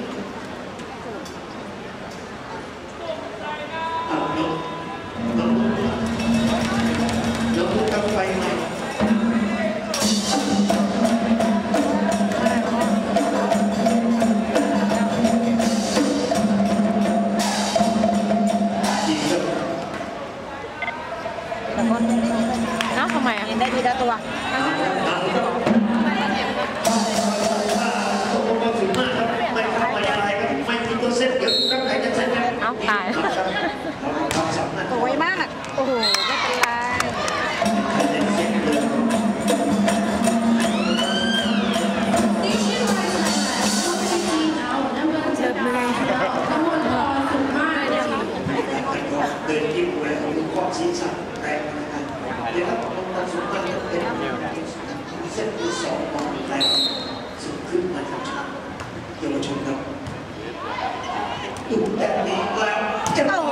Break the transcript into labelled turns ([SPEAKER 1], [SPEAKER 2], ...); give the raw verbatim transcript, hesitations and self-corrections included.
[SPEAKER 1] เอายกยกยกกำไฟใหม่
[SPEAKER 2] เนาะทำไมอ่ะได้ทีละตัวเอาตายสวยมากโอ้โหไม่เป็นไรเจ็บไหม
[SPEAKER 1] เดินยิ้มแหวนของข้อชี้ชัดแรงนะครับเดี๋ยวถ้าผมต้องการสุดมากเป็นเส้นที่สองมองแรงสูงขึ้นนะครับเยาวชนครับดูแบบนี้แล้วจะ